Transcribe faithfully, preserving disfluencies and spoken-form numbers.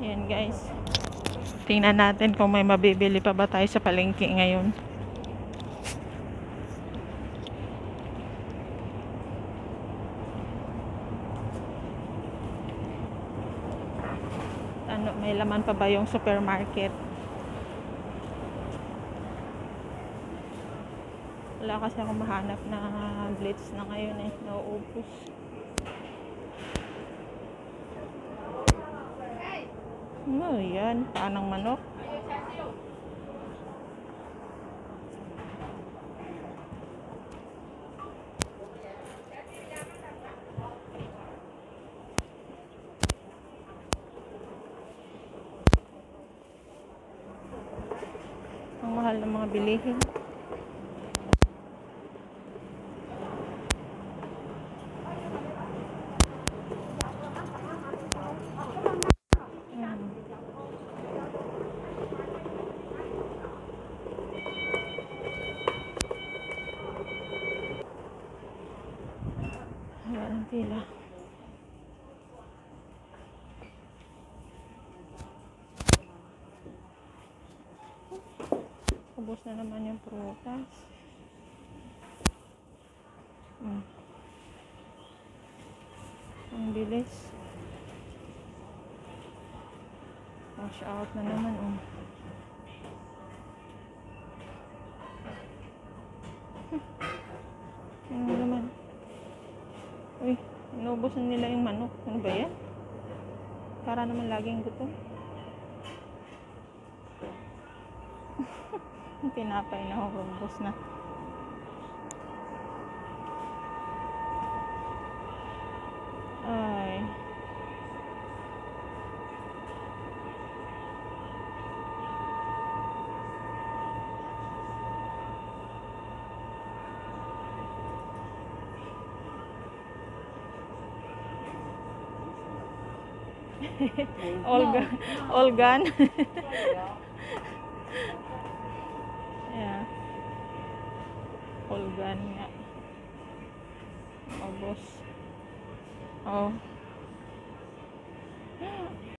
Ayan guys. Tingnan natin kung may mabibili pa ba tayo sa palengke ngayon. Ano, may laman pa ba yung supermarket? Wala kasi ako mahanap na blitz na ngayon eh. Nauubos. Ano yan? Panang manok? Ang mahal ng mga bilihin. Wala ng pila. Ubos na naman yung prutas. Hmm. Ang bilis. Wash out na naman. Oh. Hmm. Ano naman? Uy, inubos na nila yung manok. Ano ba yan? Para naman laging gutom. Yung tinapay na ubos na. Ay. all gone. All gone. Yeah. All gone nga. Ubos. Oh.